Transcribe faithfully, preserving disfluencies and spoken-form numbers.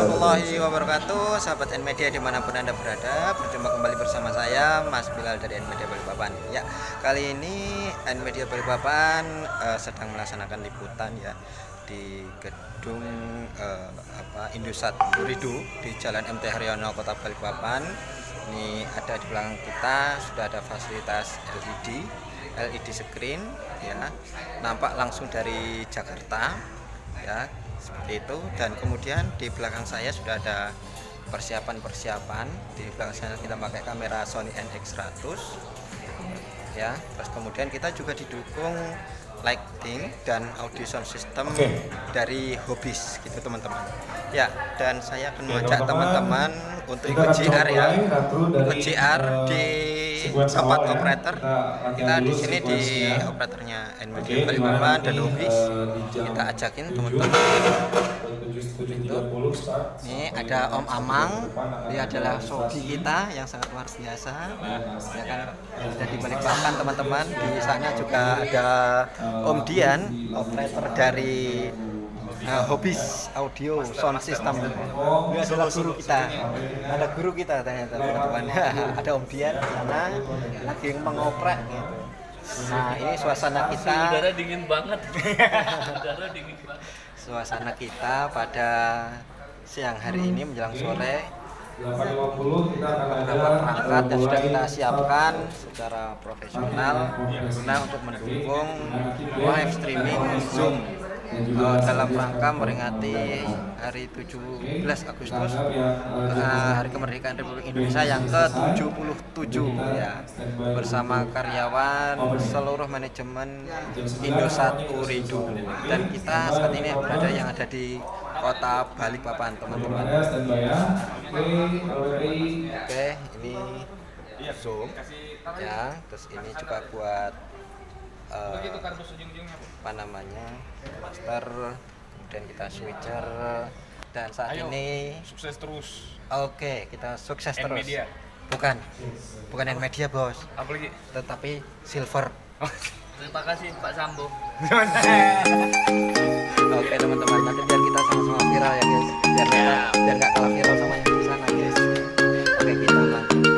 warahmatullahi wabarakatuh, sahabat N-Media dimanapun Anda berada. Berjumpa kembali bersama saya, Mas Bilal dari N-Media Balikpapan. Ya, kali ini N-Media Balikpapan uh, sedang melaksanakan liputan ya di gedung uh, apa Indosat Uridu di Jalan M T Haryono, Kota Balikpapan. Ini ada di belakang kita sudah ada fasilitas L E D, L E D screen ya, nampak langsung dari Jakarta ya. Seperti itu, dan kemudian di belakang saya sudah ada persiapan-persiapan. Di belakang saya kita pakai kamera Sony N X seratus ya. Terus kemudian kita juga didukung lighting dan audio sound system okay. dari Hobis gitu teman-teman ya. Dan saya akan mengajak teman-teman untuk ikut J R ya, ikut J R di tempat operator. Kita di sini di operatornya N-Media Balikpapan dan Hobis. Kita ajakin teman-teman. Ini ada Om Amang, dia adalah sobi kita yang sangat luar biasa. Ya kan, ada di Balikpapan teman-teman. Di sana juga ada Om Dian, operator dari Nah, Hobis audio sound system. Dia adalah guru kita. Ada guru kita ternyata teman-teman. Ada Om Dian di sana lagi mengoprek gitu. Nah, ini suasana kita. Udara dingin banget. Udara dingin banget. Suasana kita pada siang hari ini menjelang sore. Beberapa perangkat yang sudah kita siapkan secara profesional guna untuk mendukung live streaming Zoom uh, dalam rangka memperingati hari tujuh belas Agustus, uh, Hari Kemerdekaan Republik Indonesia yang ke tujuh puluh tujuh ya, bersama karyawan seluruh manajemen Indosat Uridu. Dan kita saat ini berada yang ada di Kota Balikpapan teman-teman. Oke, ini Zoom ya, terus ini juga buat uh, apa namanya master, kemudian kita switcher, dan saat Ayo, ini sukses terus. Oke, kita sukses terus. N-Media. Bukan, bukan N-Media bos, Apalagi? tetapi silver. Terima kasih Pak Sambo. Oke teman-teman, nanti biar kita sama-sama viral ya guys, biar biar nggak kalah viral sama yang di sana guys. Oke, kita lanjut.